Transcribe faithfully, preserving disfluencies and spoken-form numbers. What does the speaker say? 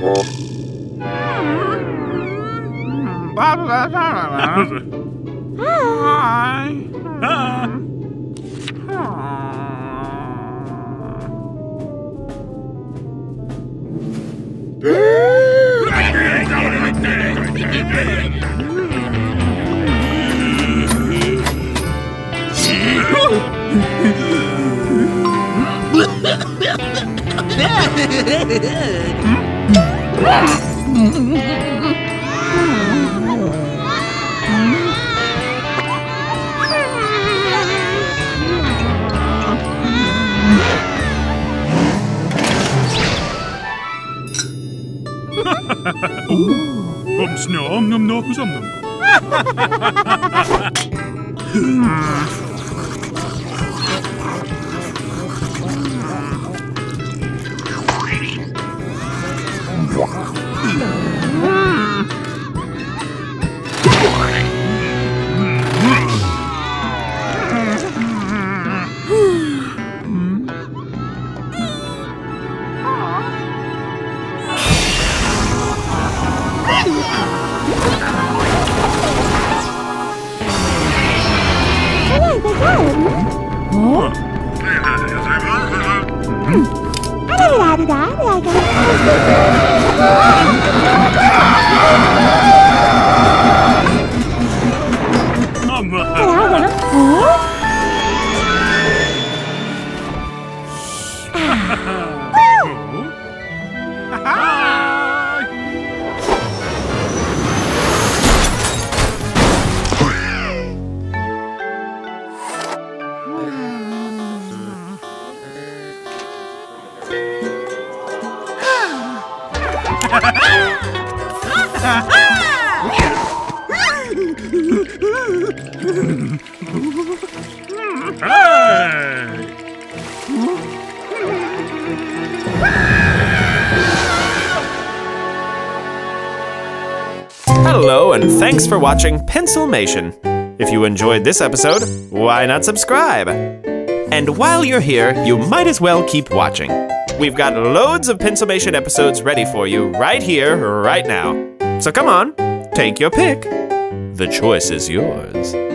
Hello, and thanks for watching Pencilmation. If you enjoyed this episode, why not subscribe? And while you're here, you might as well keep watching. We've got loads of Pencilmation episodes ready for you right here, right now. So come on, take your pick. The choice is yours.